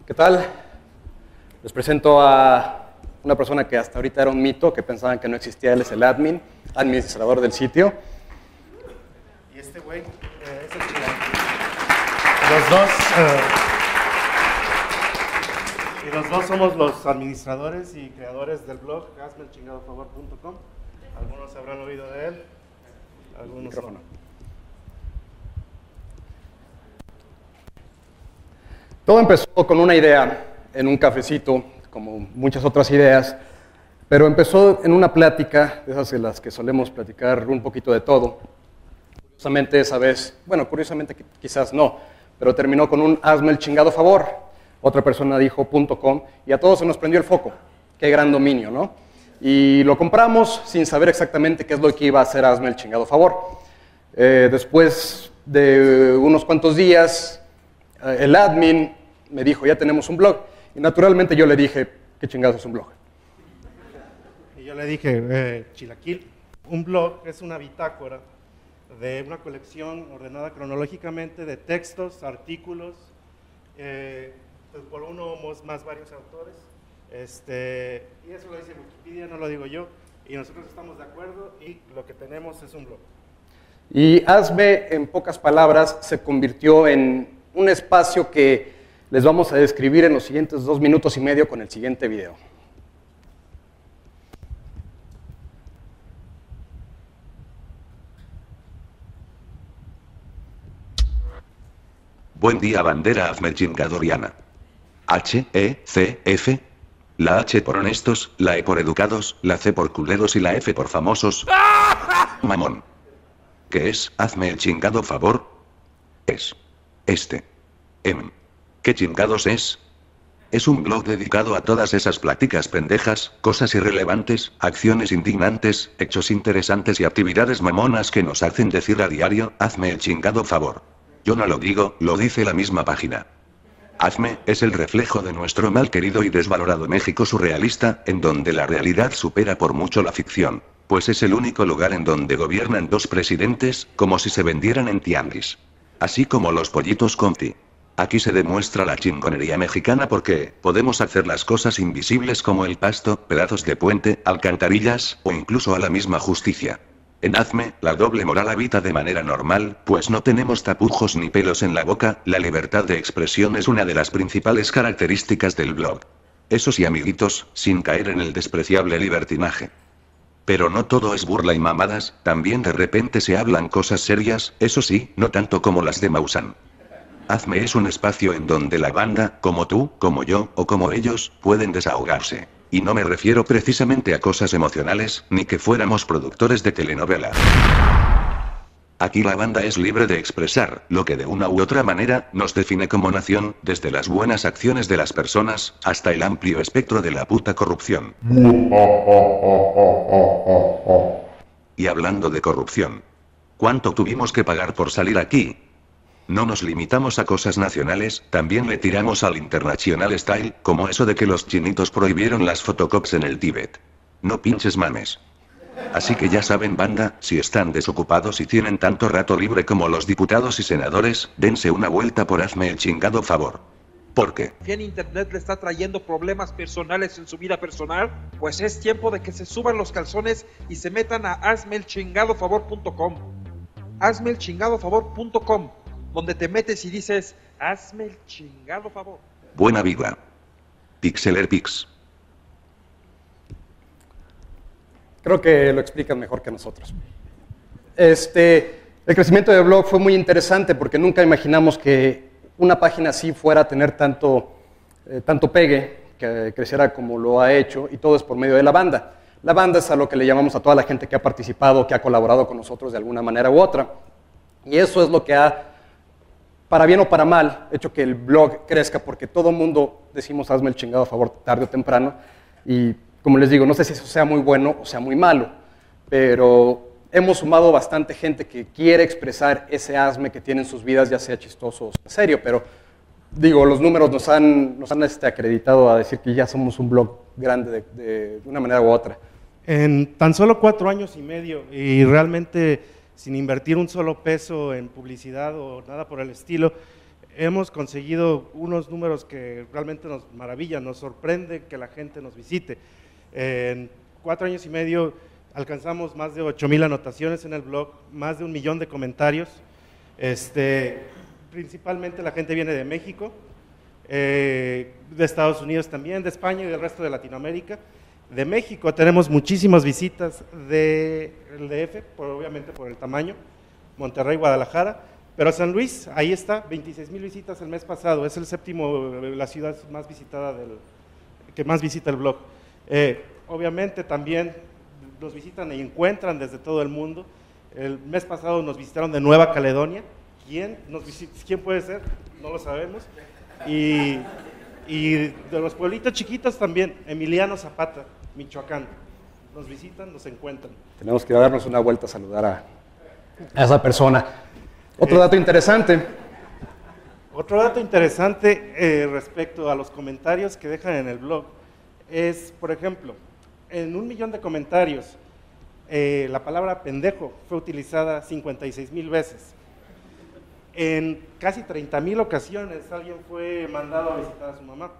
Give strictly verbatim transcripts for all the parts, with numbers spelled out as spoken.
¿Qué tal? Les presento a una persona que hasta ahorita era un mito, que pensaban que no existía. Él es el admin, administrador del sitio. Y este güey eh, es el chingado. Los dos, eh, y los dos somos los administradores y creadores del blog hazme el chingado favor punto com. Algunos habrán oído de él, algunos Micrófono. no. Todo empezó con una idea en un cafecito, como muchas otras ideas, pero empezó en una plática, de esas de las que solemos platicar un poquito de todo. Curiosamente esa vez, bueno, curiosamente quizás no, pero terminó con un hazme el chingado favor. Otra persona dijo .com y a todos se nos prendió el foco. Qué gran dominio, ¿no? Y lo compramos sin saber exactamente qué es lo que iba a hacer hazme el chingado favor. Eh, después de unos cuantos días, eh, el admin me dijo, ya tenemos un blog. Y naturalmente yo le dije, ¿qué chingados es un blog? Y yo le dije, eh, Chilaquil, un blog es una bitácora de una colección ordenada cronológicamente de textos, artículos, eh, por uno o más varios autores, este, y eso lo dice Wikipedia, no lo digo yo, y nosotros estamos de acuerdo y lo que tenemos es un blog. Y Hazme, en pocas palabras, se convirtió en un espacio que les vamos a describir en los siguientes dos minutos y medio con el siguiente video. Buen día, bandera hazme el chingado Rihanna. H, E, C, F. La H por honestos, la E por educados, la C por culeros y la F por famosos. Mamón. ¿Qué es? Hazme el chingado favor. Es. Este. Em. ¿Qué chingados es? Es un blog dedicado a todas esas pláticas pendejas, cosas irrelevantes, acciones indignantes, hechos interesantes y actividades mamonas que nos hacen decir a diario, hazme el chingado favor. Yo no lo digo, lo dice la misma página. Hazme es el reflejo de nuestro mal querido y desvalorado México surrealista, en donde la realidad supera por mucho la ficción, pues es el único lugar en donde gobiernan dos presidentes, como si se vendieran en tianguis. Así como los pollitos Conti. Aquí se demuestra la chingonería mexicana porque podemos hacer las cosas invisibles como el pasto, pedazos de puente, alcantarillas, o incluso a la misma justicia. En Hazme, la doble moral habita de manera normal, pues no tenemos tapujos ni pelos en la boca, la libertad de expresión es una de las principales características del blog. Eso sí, amiguitos, sin caer en el despreciable libertinaje. Pero no todo es burla y mamadas, también de repente se hablan cosas serias, eso sí, no tanto como las de Maussan. Hazme es un espacio en donde la banda, como tú, como yo, o como ellos, pueden desahogarse. Y no me refiero precisamente a cosas emocionales, ni que fuéramos productores de telenovela. Aquí la banda es libre de expresar lo que de una u otra manera nos define como nación, desde las buenas acciones de las personas, hasta el amplio espectro de la puta corrupción. Y hablando de corrupción, ¿cuánto tuvimos que pagar por salir aquí? No nos limitamos a cosas nacionales, también le tiramos al international style, como eso de que los chinitos prohibieron las fotocops en el Tíbet. No pinches mames. Así que ya saben, banda, si están desocupados y tienen tanto rato libre como los diputados y senadores, dense una vuelta por hazme el chingado favor. ¿Por qué? En internet le está trayendo problemas personales en su vida personal, pues es tiempo de que se suban los calzones y se metan a hazme el chingado favor punto com. hazme el chingado favor punto com. Donde te metes y dices, hazme el chingado favor. Buena vida. Pixeler Pix. Creo que lo explican mejor que nosotros. Este, el crecimiento del blog fue muy interesante porque nunca imaginamos que una página así fuera a tener tanto, eh, tanto pegue, que creciera como lo ha hecho, y todo es por medio de la banda. La banda es a lo que le llamamos a toda la gente que ha participado, que ha colaborado con nosotros de alguna manera u otra. Y eso es lo que ha, para bien o para mal, hecho que el blog crezca, porque todo el mundo decimos hazme el chingado favor tarde o temprano, y como les digo, no sé si eso sea muy bueno o sea muy malo, pero hemos sumado bastante gente que quiere expresar ese hazme que tiene en sus vidas, ya sea chistoso o sea serio, pero digo, los números nos han, nos han este, acreditado a decir que ya somos un blog grande de, de, de una manera u otra. En tan solo cuatro años y medio, y realmente sin invertir un solo peso en publicidad o nada por el estilo, hemos conseguido unos números que realmente nos maravillan, nos sorprende que la gente nos visite. En cuatro años y medio alcanzamos más de ocho mil anotaciones en el blog, más de un millón de comentarios. Este, principalmente la gente viene de México, eh, de Estados Unidos también, de España y del resto de Latinoamérica. De México tenemos muchísimas visitas del D F, por, obviamente por el tamaño, Monterrey, Guadalajara, pero San Luis, ahí está, veintiséis mil visitas el mes pasado, es el séptimo, la ciudad más visitada, del, que más visita el blog. Eh, obviamente también nos visitan y encuentran desde todo el mundo. El mes pasado nos visitaron de Nueva Caledonia. ¿Quién, nos ¿quién puede ser? No lo sabemos. Y, y de los pueblitos chiquitos también, Emiliano Zapata, Michoacán. Nos visitan, nos encuentran. Tenemos que darnos una vuelta a saludar a, a esa persona. Otro dato interesante. Otro dato interesante eh, respecto a los comentarios que dejan en el blog es, por ejemplo, en un millón de comentarios, eh, la palabra pendejo fue utilizada cincuenta y seis mil veces. En casi treinta mil ocasiones alguien fue mandado a visitar a su mamá.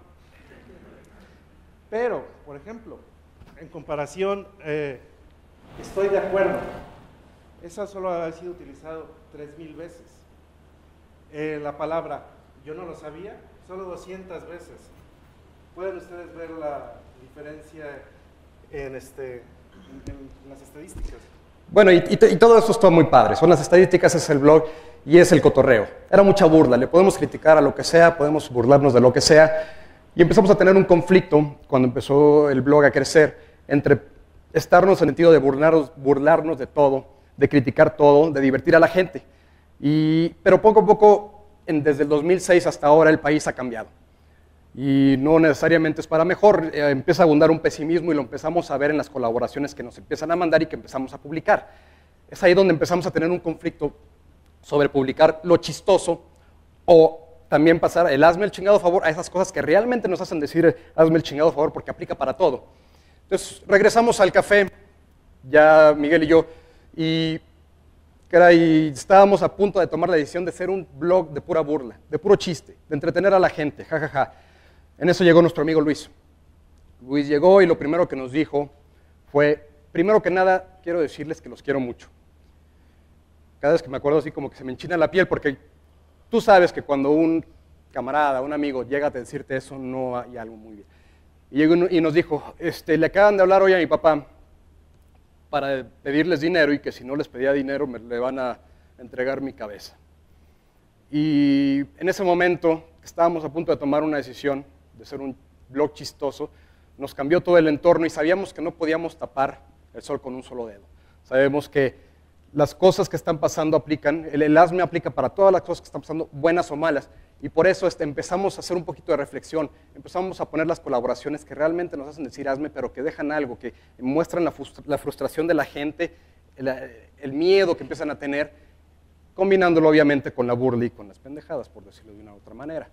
Pero, por ejemplo, en comparación, eh, estoy de acuerdo, esa solo ha sido utilizado tres mil veces. Eh, la palabra yo no lo sabía, solo doscientas veces. Pueden ustedes ver la diferencia en, este, en, en las estadísticas. Bueno, y, y, y todo esto está muy padre. Son las estadísticas, es el blog y es el cotorreo. Era mucha burla, le podemos criticar a lo que sea, podemos burlarnos de lo que sea. Y empezamos a tener un conflicto cuando empezó el blog a crecer entre estarnos en el sentido de burlarnos, burlarnos de todo, de criticar todo, de divertir a la gente. Y, pero poco a poco, en, desde el dos mil seis hasta ahora, el país ha cambiado. Y no necesariamente es para mejor, eh, empieza a abundar un pesimismo y lo empezamos a ver en las colaboraciones que nos empiezan a mandar y que empezamos a publicar. Es ahí donde empezamos a tener un conflicto sobre publicar lo chistoso o también pasar el hazme el chingado favor a esas cosas que realmente nos hacen decir hazme el chingado favor porque aplica para todo. Entonces regresamos al café, ya Miguel y yo, y, y estábamos a punto de tomar la decisión de ser un blog de pura burla, de puro chiste, de entretener a la gente, jajaja. Ja, ja. En eso llegó nuestro amigo Luis. Luis llegó y lo primero que nos dijo fue, primero que nada, quiero decirles que los quiero mucho. Cada vez que me acuerdo así como que se me enchina la piel, porque tú sabes que cuando un camarada, un amigo llega a decirte eso, no hay algo muy bien. Y llegó y nos dijo, este, le acaban de hablar hoy a mi papá para pedirles dinero y que si no les pedía dinero me le van a entregar mi cabeza. Y en ese momento estábamos a punto de tomar una decisión de ser un blog chistoso, nos cambió todo el entorno y sabíamos que no podíamos tapar el sol con un solo dedo. Sabemos que las cosas que están pasando aplican, el, el hazme aplica para todas las cosas que están pasando, buenas o malas, y por eso este, empezamos a hacer un poquito de reflexión, empezamos a poner las colaboraciones que realmente nos hacen decir hazme, pero que dejan algo, que muestran la, frustra, la frustración de la gente, el, el miedo que empiezan a tener, combinándolo obviamente con la burla y con las pendejadas, por decirlo de una u otra manera.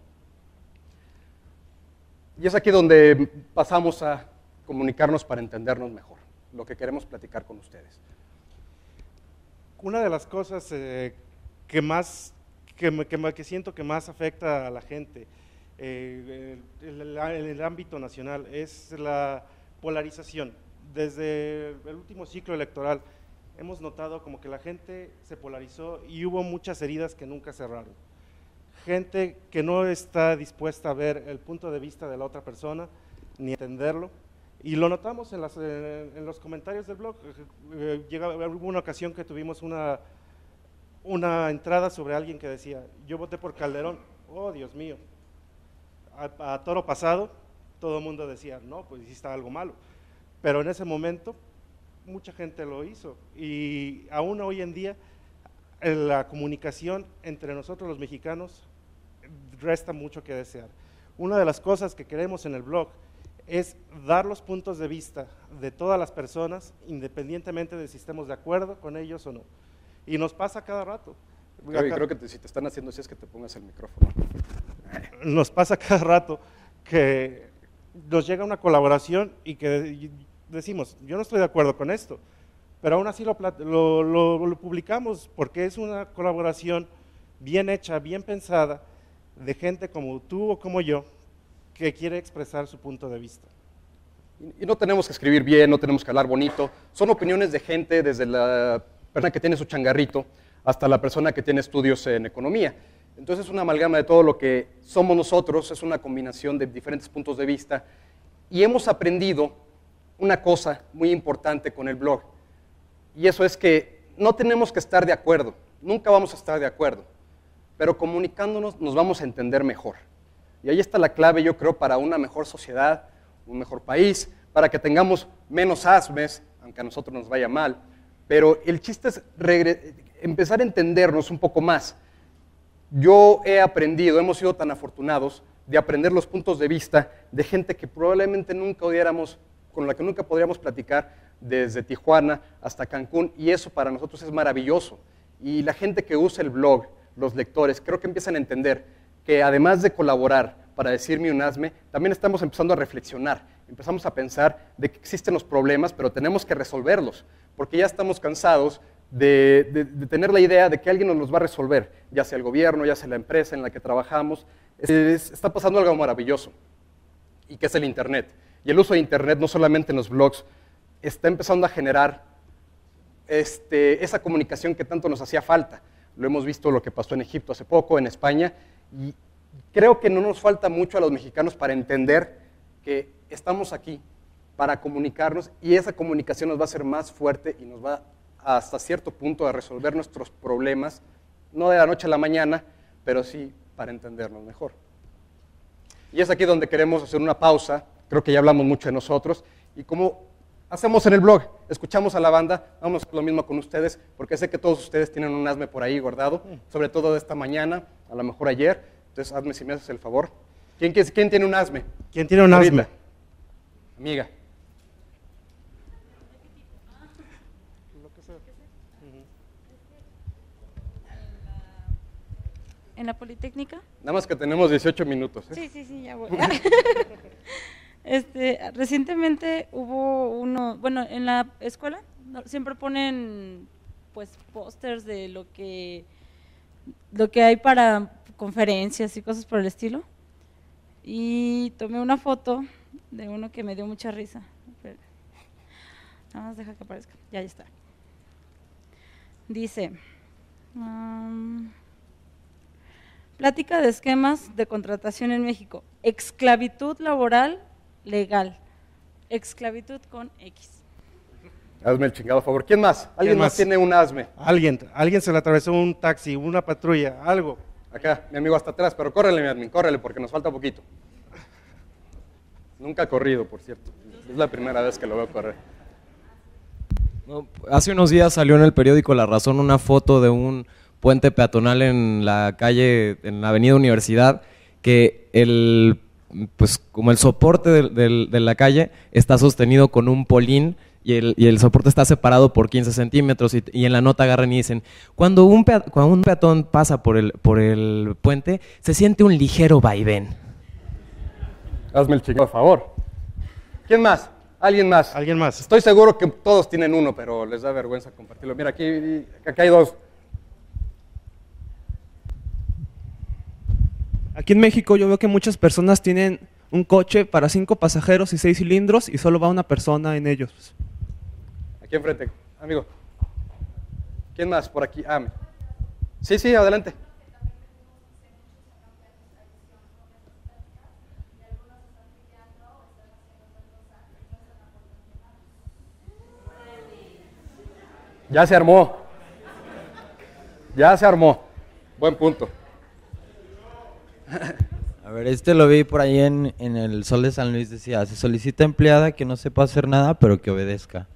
Y es aquí donde pasamos a comunicarnos para entendernos mejor, lo que queremos platicar con ustedes. Una de las cosas eh, que más, que, que, que siento que más afecta a la gente eh, en el, el, el ámbito nacional es la polarización. Desde el último ciclo electoral hemos notado como que la gente se polarizó y hubo muchas heridas que nunca cerraron. Gente que no está dispuesta a ver el punto de vista de la otra persona, ni entenderlo. Y lo notamos en, las, en, en los comentarios del blog. Eh, llega, hubo una ocasión que tuvimos una, una entrada sobre alguien que decía, yo voté por Calderón, oh Dios mío. A, a toro pasado, todo el mundo decía, no, pues hiciste algo malo. Pero en ese momento, mucha gente lo hizo. Y aún hoy en día, la comunicación entre nosotros los mexicanos resta mucho que desear. Una de las cosas que queremos en el blog es dar los puntos de vista de todas las personas, independientemente de si estemos de acuerdo con ellos o no. Y nos pasa cada rato. Creo, creo que te, si te están haciendo así es que te pongas el micrófono. Nos pasa cada rato que nos llega una colaboración y que decimos, yo no estoy de acuerdo con esto, pero aún así lo, lo, lo, lo publicamos porque es una colaboración bien hecha, bien pensada, de gente como tú o como yo que quiere expresar su punto de vista. Y no tenemos que escribir bien, no tenemos que hablar bonito, son opiniones de gente, desde la persona que tiene su changarrito hasta la persona que tiene estudios en economía. Entonces es una amalgama de todo lo que somos nosotros, es una combinación de diferentes puntos de vista, y hemos aprendido una cosa muy importante con el blog, y eso es que no tenemos que estar de acuerdo, nunca vamos a estar de acuerdo, pero comunicándonos nos vamos a entender mejor. Y ahí está la clave, yo creo, para una mejor sociedad, un mejor país, para que tengamos menos asmes, aunque a nosotros nos vaya mal, pero el chiste es empezar a entendernos un poco más. Yo he aprendido, hemos sido tan afortunados de aprender los puntos de vista de gente que probablemente nunca odiáramos, con la que nunca podríamos platicar, desde Tijuana hasta Cancún, y eso para nosotros es maravilloso. Y la gente que usa el blog, los lectores, creo que empiezan a entender que además de colaborar para decirme un asme, también estamos empezando a reflexionar, empezamos a pensar de que existen los problemas, pero tenemos que resolverlos, porque ya estamos cansados de, de, de tener la idea de que alguien nos los va a resolver, ya sea el gobierno, ya sea la empresa en la que trabajamos. Es, es, está pasando algo maravilloso, y que es el Internet. Y el uso de Internet, no solamente en los blogs, está empezando a generar este, esa comunicación que tanto nos hacía falta. Lo hemos visto lo que pasó en Egipto hace poco, en España, y creo que no nos falta mucho a los mexicanos para entender que estamos aquí para comunicarnos, y esa comunicación nos va a hacer más fuerte y nos va hasta cierto punto a resolver nuestros problemas, no de la noche a la mañana, pero sí para entendernos mejor. Y es aquí donde queremos hacer una pausa, creo que ya hablamos mucho de nosotros, y como hacemos en el blog, escuchamos a la banda, vamos a hacer lo mismo con ustedes, porque sé que todos ustedes tienen un asme por ahí guardado, sobre todo de esta mañana, a lo mejor ayer, entonces hazme si me haces el favor. ¿Quién, quién, quién tiene un asme? ¿Quién tiene un Ahorita. asme? Amiga. ¿En la Politécnica? Nada más que tenemos dieciocho minutos. ¿eh? Sí, sí, sí, ya voy. este, recientemente hubo uno, bueno, en la escuela no, siempre ponen pues pósters de lo que, lo que hay para conferencias y cosas por el estilo. Y tomé una foto de uno que me dio mucha risa. Pero, nada más deja que aparezca, ya, ya está. Dice... Um, Plática de esquemas de contratación en México. Esclavitud laboral legal. Esclavitud con X. Hazme el chingado favor. ¿Quién más? ¿Alguien más? más tiene un asme? Alguien, alguien se le atravesó un taxi, una patrulla, algo. Acá, mi amigo hasta atrás, pero córrele, mi admin, córrele porque nos falta poquito. Nunca ha corrido, por cierto. Es la primera vez que lo veo correr. No, hace unos días salió en el periódico La Razón una foto de un puente peatonal en la calle, en la avenida Universidad, que el, pues como el soporte de, de, de la calle está sostenido con un polín y el, y el soporte está separado por quince centímetros y, y en la nota agarran y dicen, cuando un, pea, cuando un peatón pasa por el, por el puente, se siente un ligero vaivén. Hazme el chingado favor. ¿Quién más? ¿Alguien más? ¿Alguien más? Estoy seguro que todos tienen uno, pero les da vergüenza compartirlo. Mira, aquí, aquí hay dos. Aquí en México yo veo que muchas personas tienen un coche para cinco pasajeros y seis cilindros y solo va una persona en ellos. Aquí enfrente, amigo. ¿Quién más por aquí? Ah, sí, sí, adelante. Ya se armó. Ya se armó. Buen punto. A ver, este lo vi por ahí en, en el Sol de San Luis, decía, se solicita empleada que no sepa hacer nada, pero que obedezca.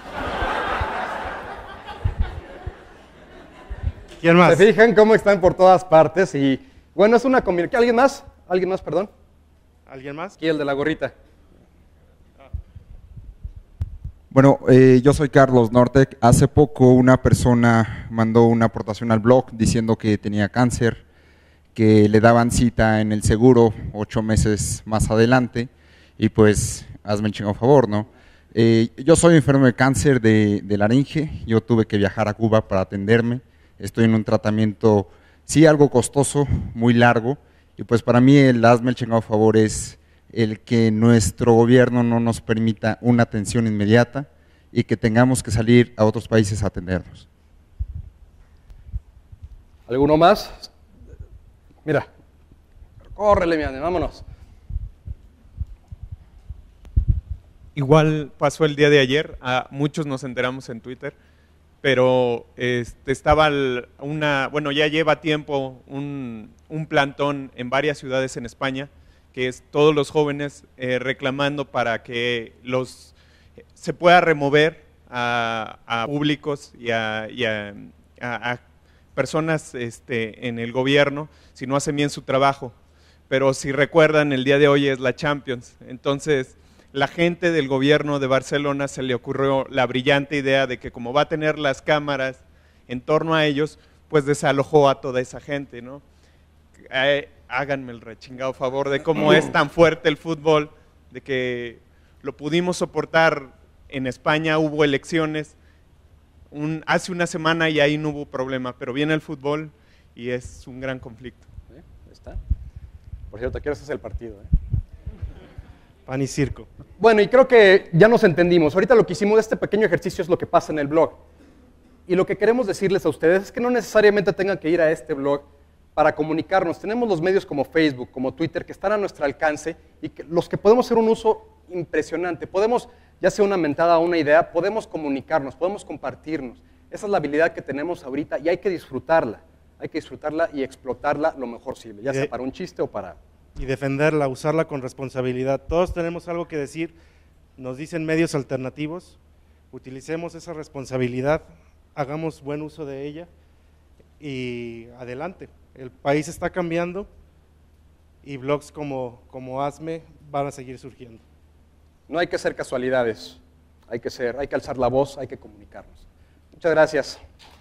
¿Quién más? Se fijan cómo están por todas partes y, bueno, es una combinación. ¿Alguien más? ¿Alguien más, perdón? ¿Alguien más? Aquí el de la gorrita. Bueno, eh, yo soy Carlos Nortec. Hace poco una persona mandó una aportación al blog diciendo que tenía cáncer, que le daban cita en el seguro ocho meses más adelante, y pues hazme el chingado favor, ¿no? Eh, yo soy enfermo de cáncer de, de laringe, yo tuve que viajar a Cuba para atenderme, estoy en un tratamiento, sí, algo costoso, muy largo, Y pues para mí el hazme el chingado favor es el que nuestro gobierno no nos permita una atención inmediata y que tengamos que salir a otros países a atendernos. ¿Alguno más? Mira, córrele, mi ande, vámonos. Igual pasó el día de ayer, a muchos nos enteramos en Twitter, pero este, estaba el- una, bueno, ya lleva tiempo un, un plantón en varias ciudades en España, que es todos los jóvenes eh, reclamando para que los se pueda remover a, a públicos y a, y a- a- a personas este, en el gobierno si no hacen bien su trabajo. Pero si recuerdan, el día de hoy es la Champions, entonces la gente del gobierno de Barcelona se le ocurrió la brillante idea de que como va a tener las cámaras en torno a ellos, pues desalojó a toda esa gente, ¿no? Eh, háganme el rechingado favor de cómo es tan fuerte el fútbol, de que lo pudimos soportar en España, hubo elecciones un, hace una semana y ahí no hubo problema, pero viene el fútbol y es un gran conflicto. ¿Eh? Ahí está. Por cierto, ¿qué hora es el partido? ¿Eh? Pan y circo. Bueno, y creo que ya nos entendimos. Ahorita lo que hicimos de este pequeño ejercicio es lo que pasa en el blog. Y lo que queremos decirles a ustedes es que no necesariamente tengan que ir a este blog para comunicarnos. Tenemos los medios como Facebook, como Twitter, que están a nuestro alcance y que, los que podemos hacer un uso impresionante. Podemos, ya sea una mentada o una idea, podemos comunicarnos, podemos compartirnos. Esa es la habilidad que tenemos ahorita y hay que disfrutarla. Hay que disfrutarla y explotarla lo mejor posible, ya sea para un chiste o para... Y defenderla, usarla con responsabilidad. Todos tenemos algo que decir, nos dicen medios alternativos, utilicemos esa responsabilidad, hagamos buen uso de ella y adelante. El país está cambiando y blogs como, como Hazme van a seguir surgiendo. No hay que ser casualidades, hay que ser, hay que alzar la voz, hay que comunicarnos. Muchas gracias.